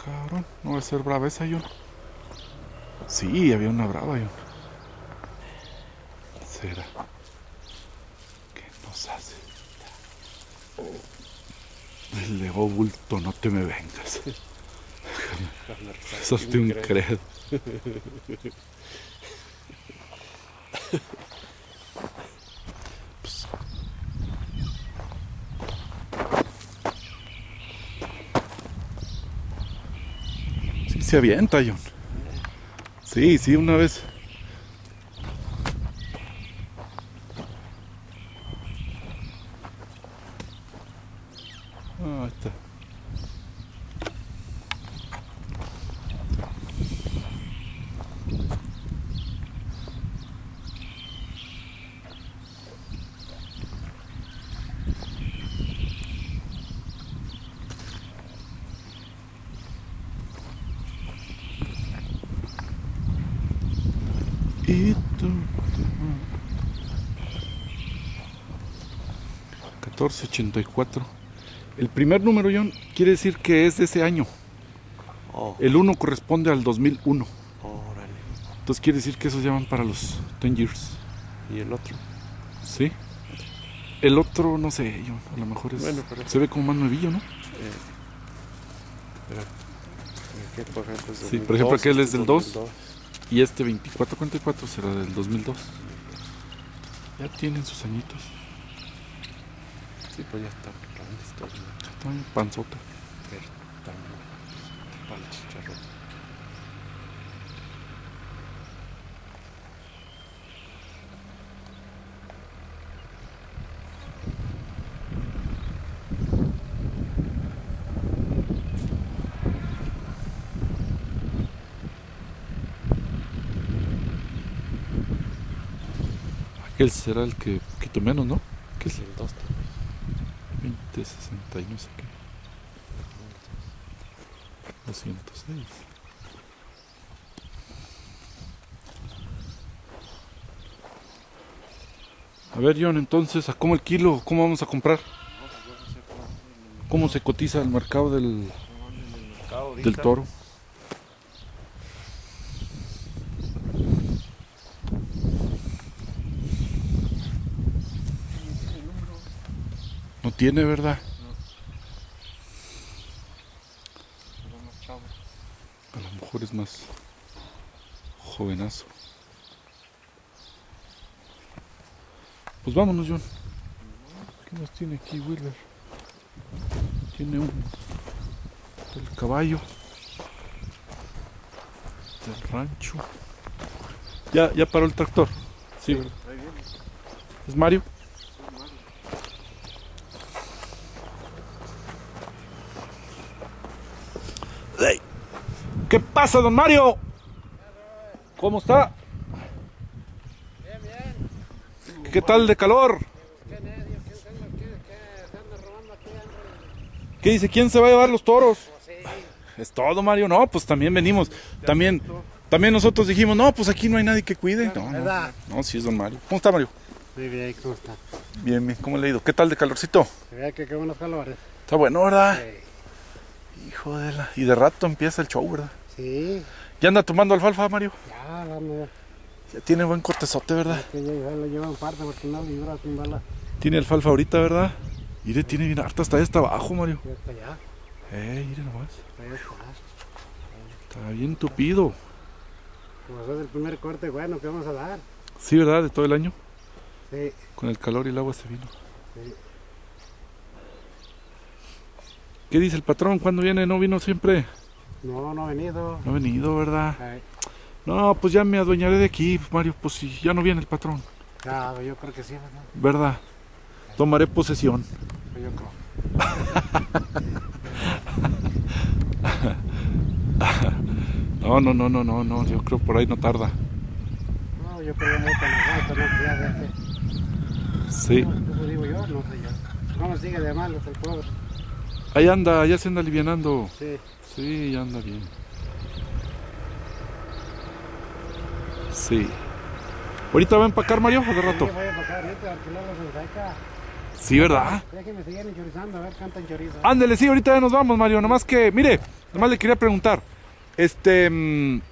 cabrón. No va a ser brava esa, John. Sí, había una brava, John. ¿Será? ¿Qué nos hace? El Leo bulto, no te me vengas. Sos de un credo. Pues, sí se avienta, John. Sí, sí, una vez. Ah, ahí está. Y tú. 1484. El primer número, John, quiere decir que es de ese año. Oh, El 1 corresponde al 2001. órale. Entonces quiere decir que esos llaman para los 10 years. ¿Y el otro? ¿Sí? El otro, no sé, John, a lo mejor es, Bueno, pero... se ve como más nuevillo, ¿no? Espera. ¿Qué, por ejemplo, es Sí, 2002, por ejemplo, aquel es este del 2. Y este 2444 será del 2002. Ya tienen sus añitos. Sí, pues ya están grandes todos, ¿no? Ya están panzota. Pero también para el chicharrón. Aquel será el que un poquito menos, ¿no? ¿Qué es? El 2 también. 2060 y no sé qué. 206. A ver, John, entonces, ¿a cómo el kilo? ¿Cómo vamos a comprar? ¿Cómo se cotiza el mercado del toro? No tiene, ¿verdad? A lo mejor es más jovenazo. Pues vámonos, John. ¿Qué más tiene aquí, Wheeler? Tiene el caballo del rancho. Ya paró el tractor. Sí, ¿verdad? ¿Es Mario? ¡Ey! ¿Qué pasa, don Mario? ¿Cómo está? Bien, bien. ¿Qué tal de calor? ¿Qué necio? ¿Quién se anda robando aquí? ¿Qué dice? ¿Quién se va a llevar los toros? Pues sí. Es todo, Mario. No, pues también venimos. También nosotros dijimos, no, pues aquí no hay nadie que cuide. No, ¿Verdad? no, sí es don Mario. ¿Cómo está, Mario? Muy bien, ¿cómo está? Bien, bien. ¿Cómo le ha ido? ¿Qué tal de calorcito? Se ve que qué buenos calores. Está bueno, ¿verdad? Sí. Hijo de la... Y de rato empieza el show, ¿verdad? Sí, ¿Ya anda tomando alfalfa, Mario? ya, vamos. Ya tiene buen cortezote, ¿verdad? Que ya lo llevan parte porque no libra sin bala. Tiene alfalfa ahorita, ¿verdad? Mire, tiene bien harta. Hasta allá hasta abajo, Mario. Ya está allá. Mire nomás. Ya está. Está bien tupido. Como es el primer corte bueno que vamos a dar. Sí, ¿verdad? De todo el año. Sí, Con el calor y el agua se vino. sí. ¿Qué dice el patrón? ¿Cuándo viene? ¿No vino siempre? No, no ha venido. No ha venido, ¿verdad? Ay, No, pues ya me adueñaré de aquí, Mario. Pues si ya no viene el patrón, ya, yo creo que sí, ¿verdad? ¿verdad? Tomaré posesión. Yo creo. No. Yo creo por ahí no tarda. No, yo creo que no aguanta, no, que ya deje. Sí. No, eso digo yo, no sé yo. No me sigue de malos el pobre. Ahí anda, ya se anda alivianando. Sí. Sí, ya anda bien. Sí. ¿Ahorita va a empacar, Mario, o de rato? Sí, voy a pasar ahorita, al final los ensaca. Sí, ¿verdad? Déjenme seguir enchorizando, a ver cuánta chorizo. Ándele, sí, ahorita ya nos vamos, Mario. Nomás que, mire, nomás le quería preguntar.